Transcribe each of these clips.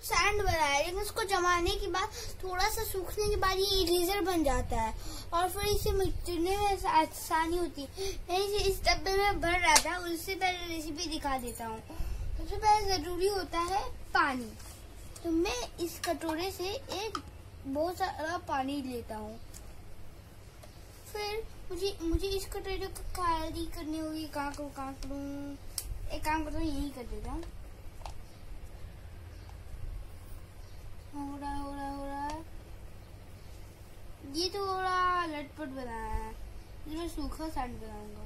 Sand बना है, लेकिन उसको जमाने के बाद थोड़ा सा सूखने के बाद ये इरेजर बन जाता है और फिर इसे मिटने में आसानी होती है। मैं इसे इस डब्बे में भर रहा था, उससे पहले रेसिपी दिखा देता हूँ। सबसे पहले जरूरी होता है पानी, तो मैं इस कटोरे से एक बहुत सारा पानी लेता हूँ। फिर मुझे इस कटोरे को खाली करनी होगी। कहाँ करूँ? एक काम करता हूँ, यही कर देता हूँ। हो रहा है। ये तो थोड़ा लटपट बनाया है, मैं सूखा सैंड बनाऊंगा।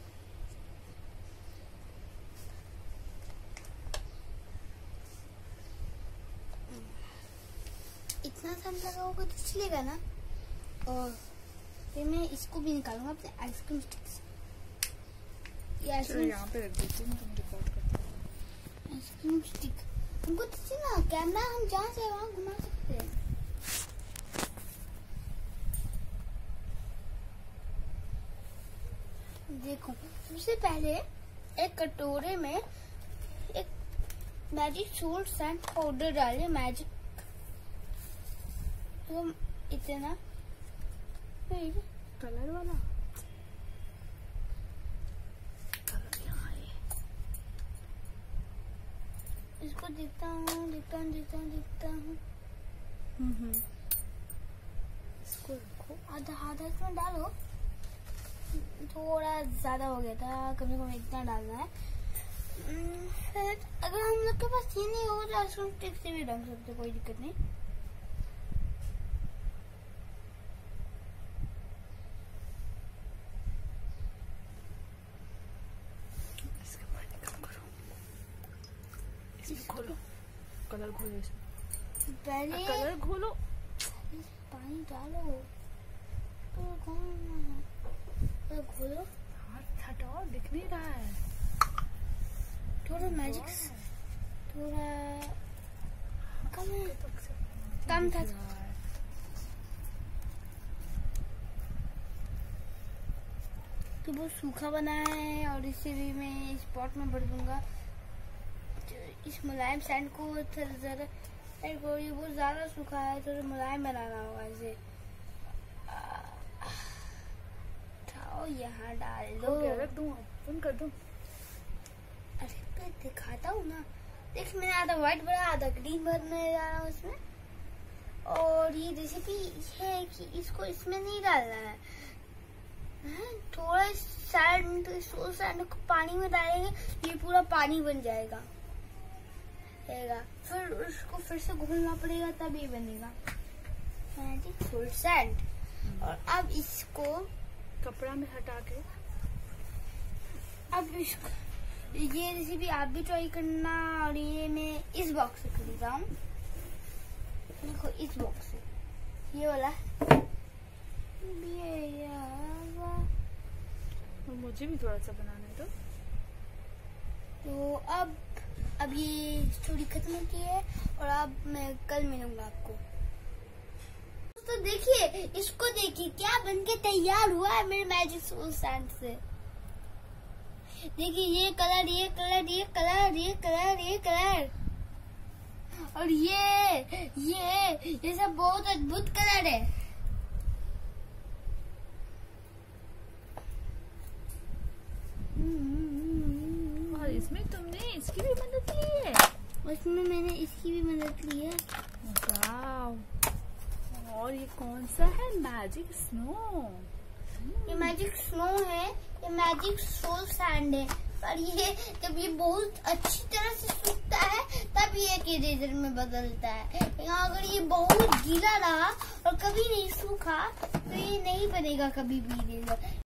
इतना सैंड लगा होगा तो चलेगा ना। और फिर मैं इसको भी निकालूंगा अपने आइसक्रीम स्टिक से। यहाँ पे रख देती हूँ, तुम रिकॉर्ड करते हो। आइसक्रीम स्टिक हमको तो ना कैमरा हम जहाँ से वहाँ घुमा सकते हैं। देखो, सबसे पहले एक कटोरे में एक मैजिक सोल्ट सैंड पाउडर डाले। मैजिक तो इतना फिर कलर वाला इसको देखता हूँ। इसको रखो, आधा इसमें डालो। थोड़ा ज्यादा हो गया था, कभी कभी इतना डालना है। फिर अगर हम लोग के पास ये नहीं हो तो आइसक्रीम स्टिक से भी रंग सकते, कोई दिक्कत नहीं। इसका पानी कम करो, इसमें खोलो, कलर घोलो, इसमें पहले कलर घोलो, पानी डालो तो खोलो। हाथ हटाओ, दिख नहीं रहा है। थोड़ा मैजिक थोड़ा कम था। तो बहुत सूखा बना है और इसे भी मैं इस पॉट में भर दूंगा। इस मुलायम सैंड को जरा ये बहुत ज्यादा सूखा है, थोड़ा मुलायम बनाना होगा इसे। यहाँ डाल दो, रख दूँ, बंद कर दूँ। अरे मैं दिखाता हूँ ना। देख, मैंने आधा व्हाइट भरा, आधा ग्रीन भरने जा रहा हूँ इसमें। और ये रेसिपी है कि इसको इसमें नहीं डालना है। थोड़ा सैंड को पानी में डालेंगे, ये पूरा पानी बन जाएगा। फिर उसको फिर से घोलना पड़ेगा, तब ये बनेगा मैजिक सोल्ट सैंड। और अब इसको कपड़ा में हटा के, अब इसको ये रेसिपी आप भी ट्राई करना। और ये मैं इस बॉक्स से खरीदा हूँ। देखो, इस बॉक्स से, ये वाला। मुझे भी थोड़ा सा बनाने दो। तो अब ये स्टोरी खत्म होती है और अब मैं कल मिलूंगा आपको। तो देखिए, इसको देखिए क्या बनके तैयार हुआ है मेरे मैजिक सोल्ट सैंड से। देखिए, ये कलर, ये कलर, ये कलर, ये कलर, ये कलर और ये सब बहुत अद्भुत कलर है। और इसमें तुमने इसकी भी मदद ली है? उसमें मैंने इसकी भी मदद ली है। वाव! और ये कौन सा है? Magic snow. ये मैजिक स्नो है, ये मैजिक सोल्ट सैंड है। पर ये जब ये बहुत अच्छी तरह से सूखता है तब ये एक इरेजर में बदलता है। अगर ये बहुत गीला रहा और कभी नहीं सूखा तो ये नहीं बनेगा कभी भी इरेजर।